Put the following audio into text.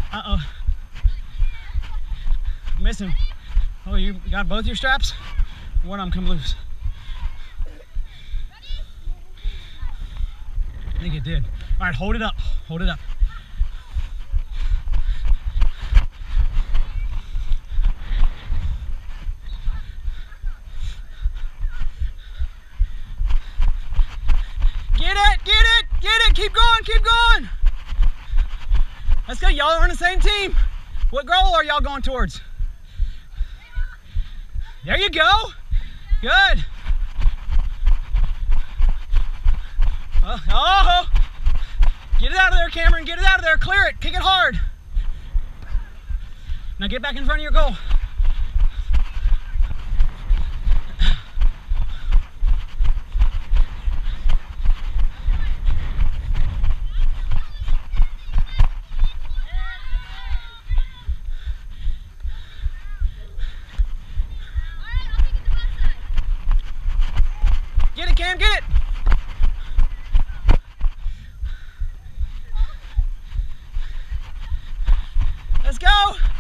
Uh-oh. Missing. Oh, you got both your straps? One of them come loose. I think it did. All right, hold it up. Hold it up. Get it, get it, get it. Keep going, keep going. Let's go. Y'all are on the same team. What goal are y'all going towards? There you go. Good. Oh, get it out of there, Cameron. Get it out of there. Clear it. Kick it hard. Now get back in front of your goal. Get it, Cam. Get it. Let's go!